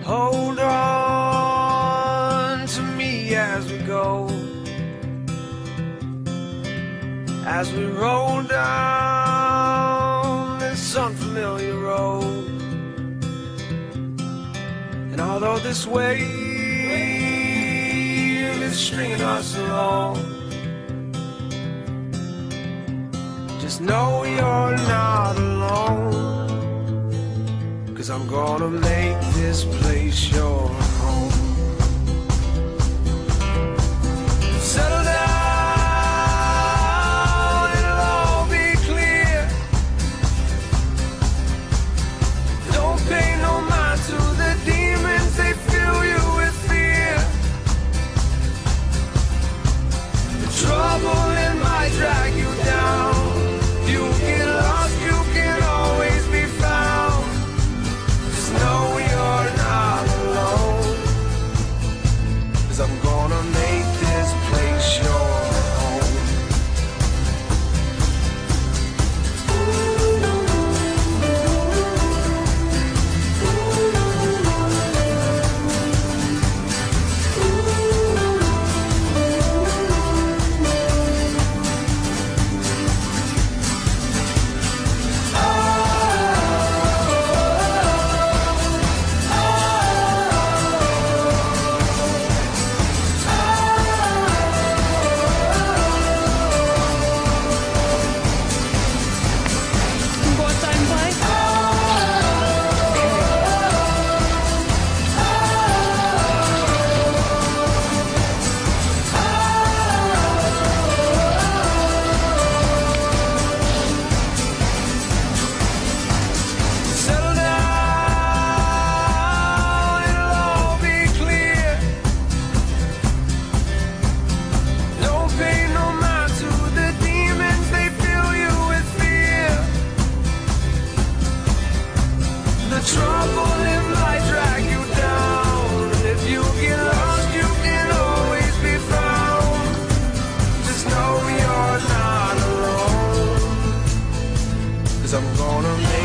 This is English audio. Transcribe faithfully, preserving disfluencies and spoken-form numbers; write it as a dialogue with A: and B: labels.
A: Hold on to me as we go, as we roll down this unfamiliar road. And although this wave is stringing us along, just know you're not alone, 'cause I'm gonna make this place your home. Settle down, it'll all be clear. Don't pay no mind to the demons, they fill you with fear. The trouble it might drag you down. You get lost, you can always be found. Just know you're not alone, 'cause I'm gonna make this place your home. Trouble it might drag you down, and if you get lost, you can always be found. Just know you're not alone, 'cause I'm gonna make